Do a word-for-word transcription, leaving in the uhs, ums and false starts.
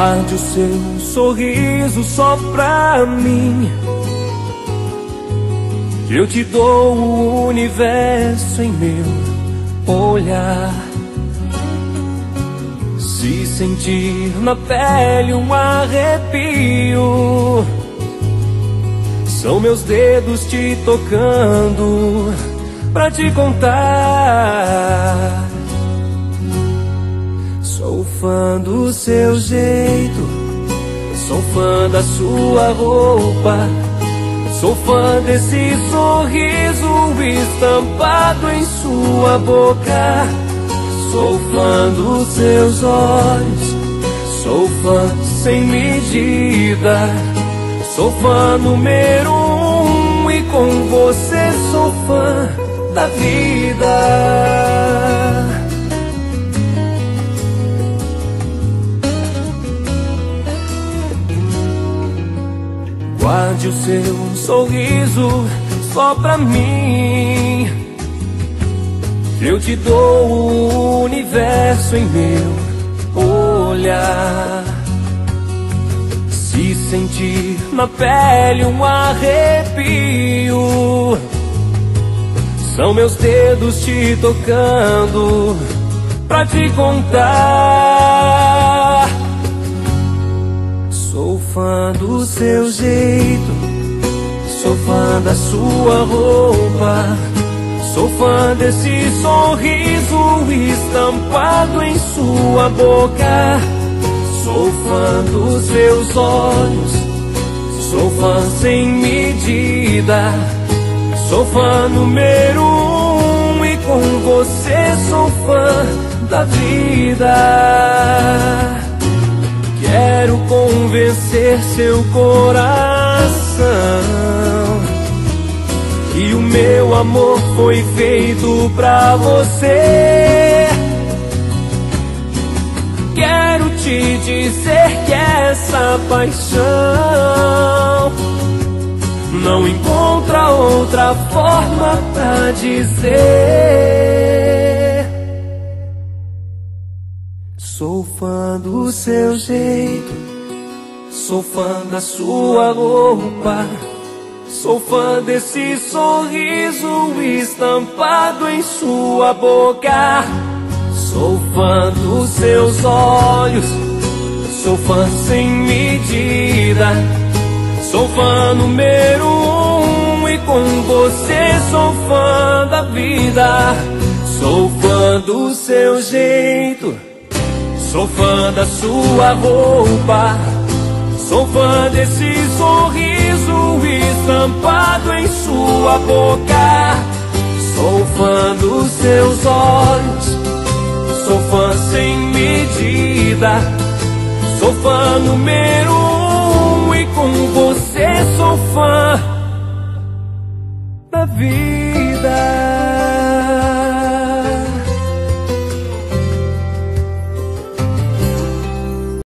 Guarde o seu sorriso só pra mim, que eu te dou o universo em meu olhar. Se sentir na pele um arrepio, são meus dedos te tocando pra te contar. Sou fã do seu jeito, sou fã da sua roupa, sou fã desse sorriso estampado em sua boca. Sou fã dos seus olhos, sou fã sem medida, sou fã número um e com você sou fã da vida. Guarde o seu sorriso só pra mim, que eu te dou o universo em meu olhar. Se sentir na pele um arrepio, são meus dedos te tocando pra te contar. Sou fã do seu jeito, sou fã da sua roupa, sou fã desse sorriso estampado em sua boca. Sou fã dos seus olhos, sou fã sem medida, sou fã número um e com você sou fã da vida. Quero convencer seu coração que o meu amor foi feito pra você. Quero te dizer que essa paixão não encontra outra forma pra dizer. Sou fã do seu jeito, sou fã da sua roupa, sou fã desse sorriso estampado em sua boca. Sou fã dos seus olhos, sou fã sem medida, sou fã número um e com você sou fã da vida. Sou fã do seu jeito, sou fã da sua roupa, sou fã desse sorriso estampado em sua boca. Sou fã dos seus olhos, sou fã sem medida, sou fã número um e com você sou fã